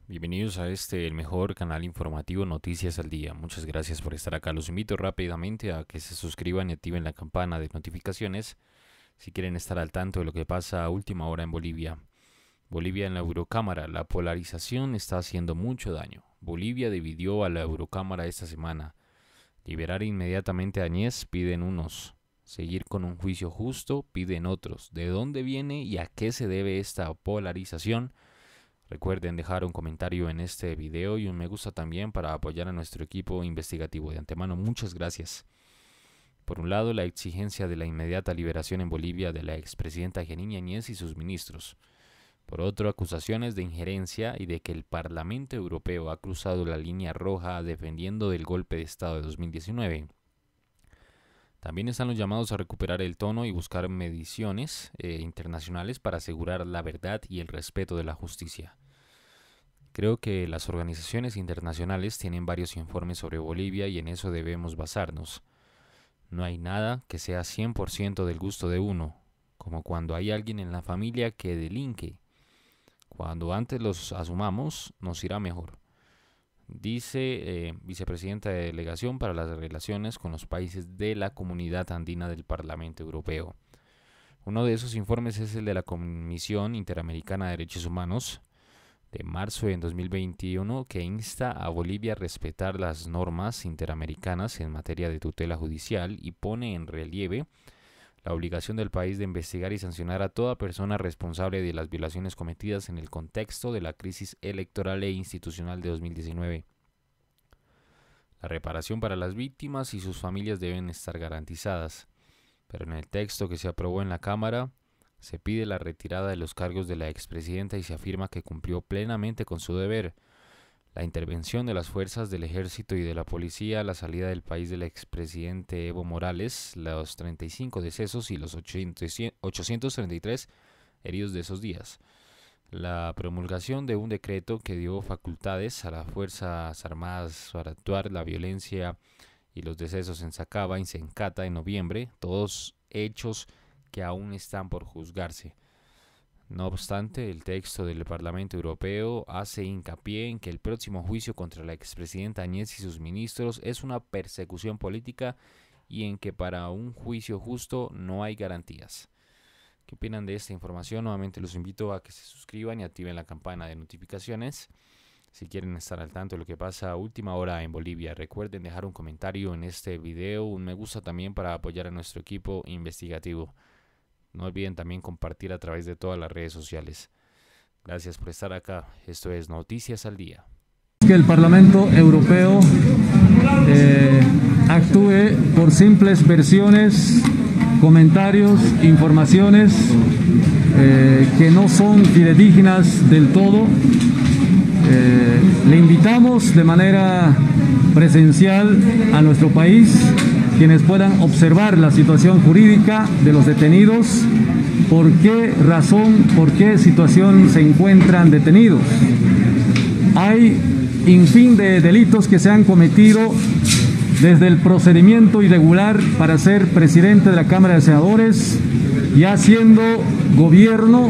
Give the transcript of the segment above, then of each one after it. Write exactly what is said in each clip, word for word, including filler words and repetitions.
Bienvenidos a este, el mejor canal informativo Noticias al Día. Muchas gracias por estar acá. Los invito rápidamente a que se suscriban y activen la campana de notificaciones si quieren estar al tanto de lo que pasa a última hora en Bolivia. Bolivia en la Eurocámara. La polarización está haciendo mucho daño. Bolivia dividió a la Eurocámara esta semana. Liberar inmediatamente a Áñez piden unos. Seguir con un juicio justo piden otros. ¿De dónde viene y a qué se debe esta polarización? Recuerden dejar un comentario en este video y un me gusta también para apoyar a nuestro equipo investigativo. De antemano, muchas gracias. Por un lado, la exigencia de la inmediata liberación en Bolivia de la expresidenta Janine Áñez y sus ministros. Por otro, acusaciones de injerencia y de que el Parlamento Europeo ha cruzado la línea roja defendiendo del golpe de Estado de dos mil diecinueve. También están los llamados a recuperar el tono y buscar mediciones eh, internacionales para asegurar la verdad y el respeto de la justicia. Creo que las organizaciones internacionales tienen varios informes sobre Bolivia y en eso debemos basarnos. No hay nada que sea cien por ciento del gusto de uno, como cuando hay alguien en la familia que delinque. Cuando antes los asumamos, nos irá mejor. Dice eh, vicepresidenta de Delegación para las Relaciones con los Países de la Comunidad Andina del Parlamento Europeo. Uno de esos informes es el de la Comisión Interamericana de Derechos Humanos de marzo de dos mil veintiuno, que insta a Bolivia a respetar las normas interamericanas en materia de tutela judicial y pone en relieve la obligación del país de investigar y sancionar a toda persona responsable de las violaciones cometidas en el contexto de la crisis electoral e institucional de dos mil diecinueve. La reparación para las víctimas y sus familias deben estar garantizadas, pero en el texto que se aprobó en la Cámara se pide la retirada de los cargos de la expresidenta y se afirma que cumplió plenamente con su deber. La intervención de las fuerzas del ejército y de la policía, la salida del país del expresidente Evo Morales, los treinta y cinco decesos y los ochocientos treinta y tres heridos de esos días. La promulgación de un decreto que dio facultades a las Fuerzas Armadas para actuar la violencia y los decesos en Sacaba y Sencata en noviembre, todos hechos que aún están por juzgarse. No obstante, el texto del Parlamento Europeo hace hincapié en que el próximo juicio contra la expresidenta Áñez y sus ministros es una persecución política y en que para un juicio justo no hay garantías. ¿Qué opinan de esta información? Nuevamente los invito a que se suscriban y activen la campana de notificaciones si quieren estar al tanto de lo que pasa a última hora en Bolivia. Recuerden dejar un comentario en este video, un me gusta también para apoyar a nuestro equipo investigativo. No olviden también compartir a través de todas las redes sociales. Gracias por estar acá. Esto es Noticias al Día. Que el Parlamento Europeo eh, actúe por simples versiones, comentarios, informaciones eh, que no son fidedignas del todo. Eh, le invitamos de manera presencial a nuestro país quienes puedan observar la situación jurídica de los detenidos, por qué razón, por qué situación se encuentran detenidos. Hay infin de delitos que se han cometido desde el procedimiento irregular para ser presidente de la Cámara de Senadores, ya siendo gobierno,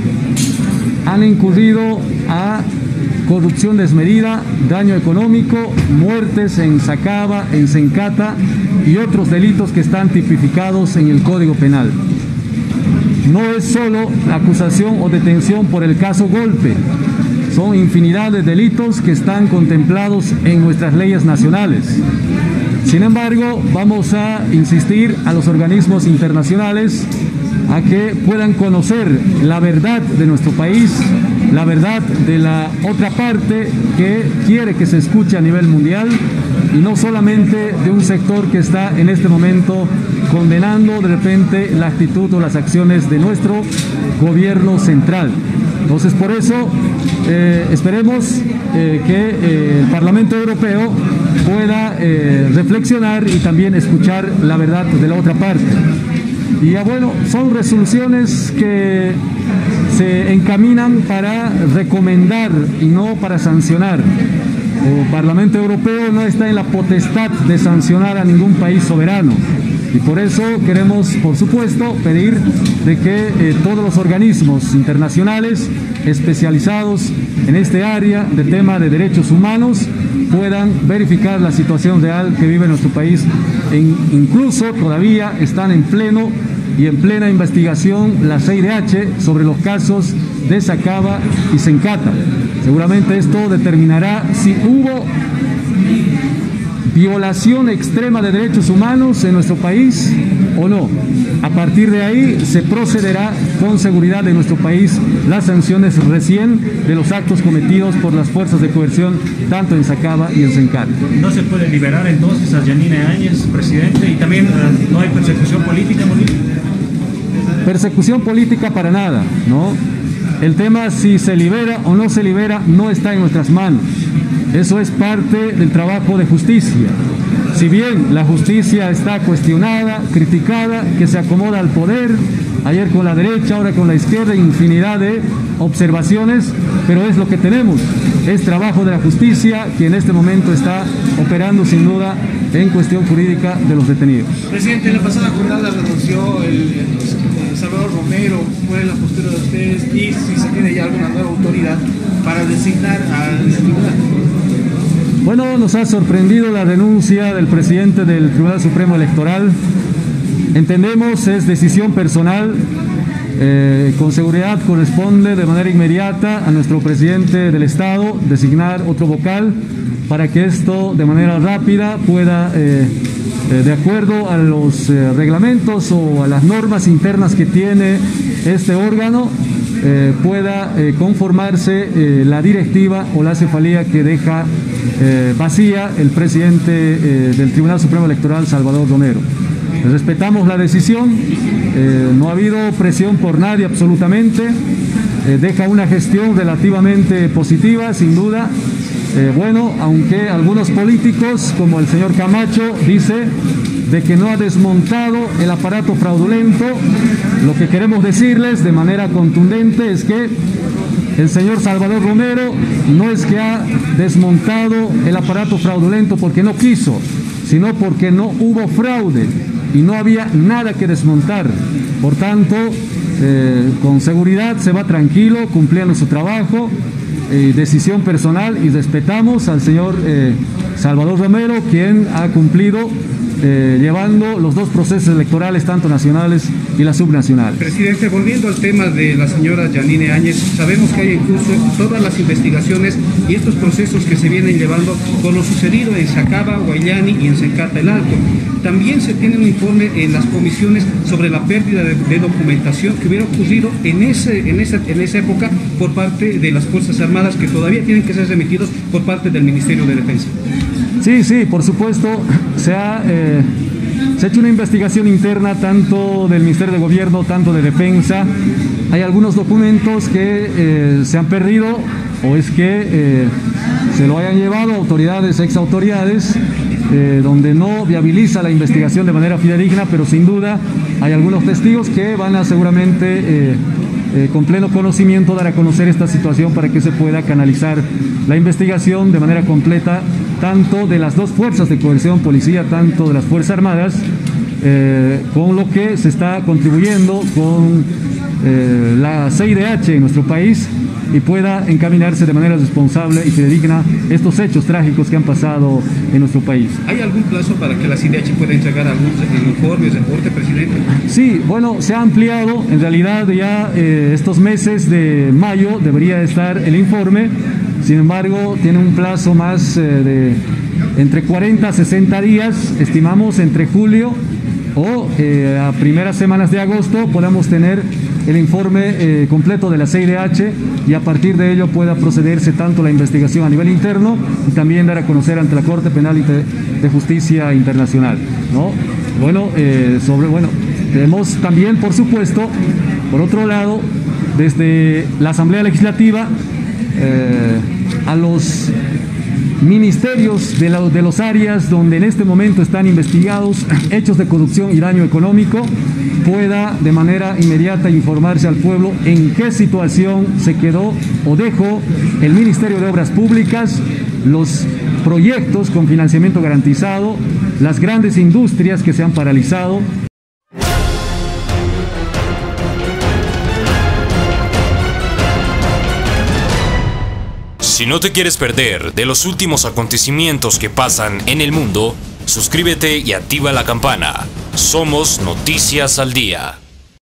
han incurrido a corrupción desmedida, daño económico, muertes en Sacaba, en Sencata y otros delitos que están tipificados en el Código Penal. No es solo la acusación o detención por el caso golpe, son infinidad de delitos que están contemplados en nuestras leyes nacionales. Sin embargo, vamos a insistir a los organismos internacionales a que puedan conocer la verdad de nuestro país, la verdad de la otra parte que quiere que se escuche a nivel mundial y no solamente de un sector que está en este momento condenando de repente la actitud o las acciones de nuestro gobierno central. Entonces, por eso eh, esperemos eh, que eh, el Parlamento Europeo pueda eh, reflexionar y también escuchar la verdad de la otra parte. Y ya bueno, son resoluciones que se encaminan para recomendar y no para sancionar. El Parlamento Europeo no está en la potestad de sancionar a ningún país soberano. Y por eso queremos, por supuesto, pedir de que eh, todos los organismos internacionales especializados en este área de tema de derechos humanos puedan verificar la situación real que vive nuestro país. E incluso todavía están en pleno y en plena investigación la C I D H sobre los casos de Sacaba y Sencata. Seguramente esto determinará si hubo violación extrema de derechos humanos en nuestro país o no. A partir de ahí se procederá con seguridad en nuestro país las sanciones recién de los actos cometidos por las fuerzas de coerción tanto en Sacaba y en Sencata. ¿No se puede liberar entonces a Yanine Áñez, presidente? Y también uh, no hay persecución política, Bolivia. Persecución política para nada, ¿no? El tema si se libera o no se libera no está en nuestras manos. Eso es parte del trabajo de justicia. Si bien la justicia está cuestionada, criticada, que se acomoda al poder, ayer con la derecha, ahora con la izquierda, infinidad de observaciones, pero es lo que tenemos. Es trabajo de la justicia que en este momento está operando sin duda en cuestión jurídica de los detenidos. Presidente, en la pasada jornada renunció el, el Salvador Romero. ¿Cuál es la postura de ustedes y si se tiene ya alguna nueva autoridad para designar al tribunal? Bueno, nos ha sorprendido la renuncia del presidente del Tribunal Supremo Electoral. Entendemos es decisión personal, eh, con seguridad corresponde de manera inmediata a nuestro presidente del Estado designar otro vocal para que esto de manera rápida pueda, eh, eh, de acuerdo a los eh, reglamentos o a las normas internas que tiene este órgano, eh, pueda eh, conformarse eh, la directiva o la cefalía que deja eh, vacía el presidente eh, del Tribunal Supremo Electoral, Salvador Romero. Respetamos la decisión, eh, no ha habido presión por nadie absolutamente, eh, deja una gestión relativamente positiva, sin duda. Eh, bueno, aunque algunos políticos, como el señor Camacho, dice de que no ha desmontado el aparato fraudulento, lo que queremos decirles de manera contundente es que el señor Salvador Romero no es que ha desmontado el aparato fraudulento porque no quiso, sino porque no hubo fraude y no había nada que desmontar. Por tanto, eh, con seguridad se va tranquilo, cumpliendo su trabajo, eh, decisión personal, y respetamos al señor eh, Salvador Romero, quien ha cumplido eh, llevando los dos procesos electorales, tanto nacionales y las subnacionales. Presidente, volviendo al tema de la señora Yanine Áñez, sabemos que hay en curso todas las investigaciones y estos procesos que se vienen llevando con lo sucedido en Sacaba, Guayani y en Sencata el Alto. También se tiene un informe en las comisiones sobre la pérdida de, de documentación que hubiera ocurrido en, ese, en, esa, en esa época por parte de las Fuerzas Armadas, que todavía tienen que ser remitidos por parte del Ministerio de Defensa. Sí, sí, por supuesto, se ha, eh, se ha hecho una investigación interna tanto del Ministerio de Gobierno, tanto de Defensa. Hay algunos documentos que eh, se han perdido o es que eh, se lo hayan llevado autoridades, ex autoridades, eh, donde no viabiliza la investigación de manera fidedigna, pero sin duda hay algunos testigos que van a seguramente eh, eh, con pleno conocimiento dar a conocer esta situación para que se pueda canalizar la investigación de manera completa, tanto de las dos fuerzas de coerción, policía, tanto de las Fuerzas Armadas, eh, con lo que se está contribuyendo con eh, la C I D H en nuestro país, y pueda encaminarse de manera responsable y fidedigna estos hechos trágicos que han pasado en nuestro país. ¿Hay algún plazo para que la C I D H pueda entregar algún informe o reporte, presidente? Sí, bueno, se ha ampliado, en realidad ya eh, estos meses de mayo debería estar el informe, sin embargo tiene un plazo más eh, de entre cuarenta a sesenta días, estimamos entre julio o eh, a primeras semanas de agosto podamos tener el informe eh, completo de la C I D H, y a partir de ello pueda procederse tanto la investigación a nivel interno y también dar a conocer ante la Corte Penal de Justicia Internacional, ¿no? Bueno, eh, sobre, bueno, tenemos también, por supuesto, por otro lado, desde la Asamblea Legislativa, eh, a los ministerios de, la, de los áreas donde en este momento están investigados hechos de corrupción y daño económico, pueda de manera inmediata informarse al pueblo en qué situación se quedó o dejó el Ministerio de Obras Públicas, los proyectos con financiamiento garantizado, las grandes industrias que se han paralizado. Si no te quieres perder de los últimos acontecimientos que pasan en el mundo, suscríbete y activa la campana. Somos Noticias al Día.